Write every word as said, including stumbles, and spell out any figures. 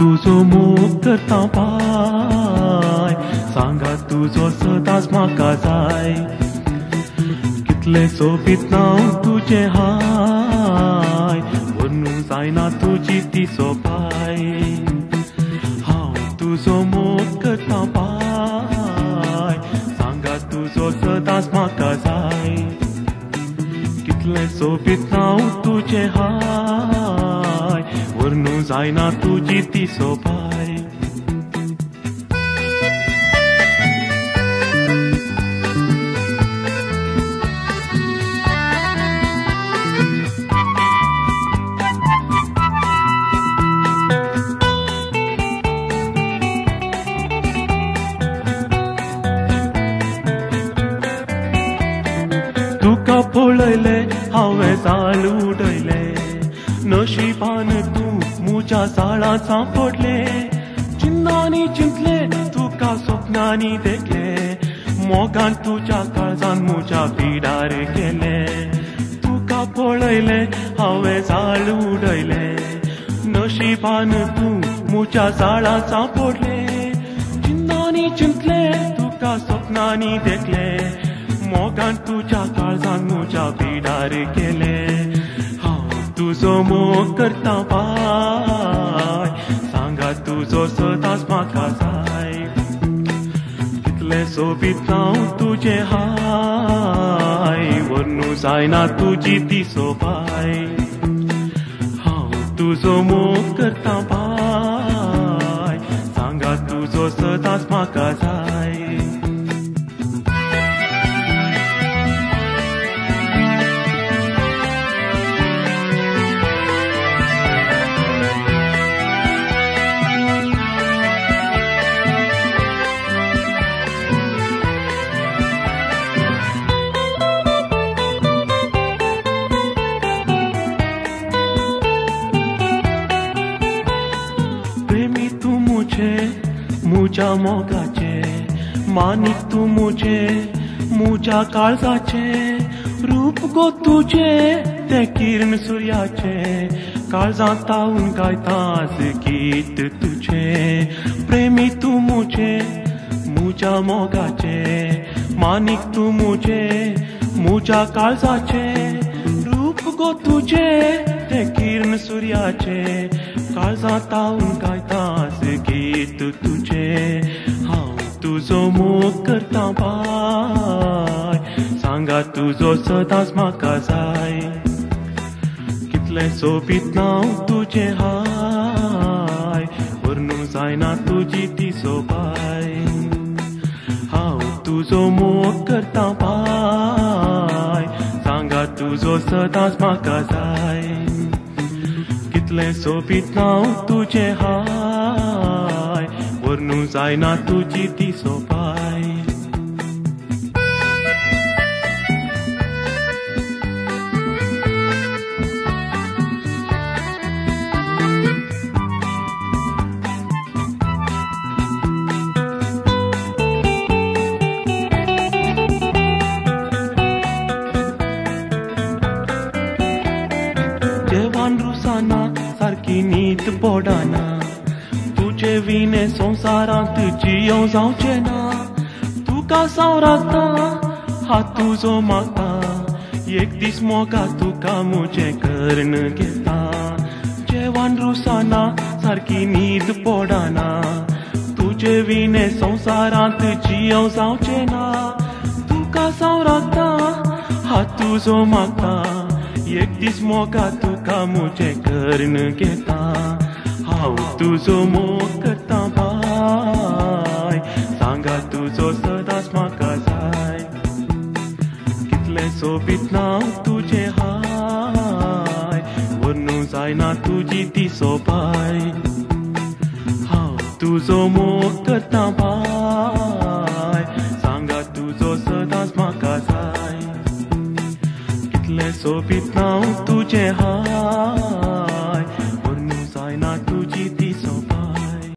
तुजो मोग करता पाय, सांगा तुजो सदांच म्हाका जाय. कितले सोबीत नांव तुजें हाय, वर्णूंक जायना तुजी ती सोबाय. हांव तुजो मोग करता पाय, सांगा तुजो सदांच म्हाका जाय. कितले सोबीत नांव तुजें हाय, वर्णूंक जायना तुजी ती सोबाय. तुका पळयले हांवें जाळ उडयले, नशिबान तूं म्हज्या जाळां सांपडले. चिंतांनी चिंतले तुका स्वप्नांनी देखले, मोगान तुज्या काळजान म्हज्या पिडार गेले. तुका पळयले हांवें जाळ उडयले, नशिबान तूं म्हज्या जाळां सांपडले. चिंतांनी चिंतले तुका स्वप्नांनी देखले, मोगान तुज्या काळजान म्हज्या पिडार गेले. हांव तुजो मोग करता पाय, सांगा तुजो सदांच म्हाका जाय. कितले सोबीत नांव तुजें हाय, वर्णूंक जायना तुजी ती सोबाय. हांव तुजो मोग करता पाय, सांगा तुजो सदांच म्हाका जाय. मुझ्या मोगाचे मानिक तू मुझे, मुझ्या काळजाचे रूप गो तुझे, ते किरण सूर्याचे काळजांत तावून गायताच गीत तुझे. प्रेमी तू मुझे, मुझ्या मोगाचे मानिक तू मुझे, मुझ्या काळजाचे रूप गो तुझे, ते किरण सूर्याचे काळजांत तावून गायताच गीत तुझे. हांव तुजो मोग करता पाय, सांगा तुजो सदांच म्हाका जाय. कितले सोबीत नांव तुजें हाय, वर्णूंक जायना तुजी ती सोबाय. हांव तुजो मोग करता पाय, सांगा तुजो सदांच म्हाका जाय. कितले सोबीत नांव तुजें हाय, वर्णूंक जायना तुजी ती सोबाय. जेवान रुसाना सारकी न्हीद पडना, तुजे विणे संवसारांत जियों जावचें ना. तुका सांवराता हात तुजो मागता, एक दीस मोगा तुका म्हजें कर्ण घेता. जेवान रुसाना सारकी न्हीद पडना, तुजे विणे संवसारांत जियों जावचें ना. तुका सांवराता हात तुजो मागता, एक दीस मोगा तुका म्हजें कर्ण घेता. हांव तुजो मोग करता पाय, सांगा तुजो सदांच म्हाका जाय. कितले सोबीत नांव तुजें हाय, वर्णूंक जायना तुजी ती सोबाय. हांव तुजो मोग करता पाय, सांगा तुजो सदांच म्हाका जाय. कितले सोबीत नांव तुजें हाय,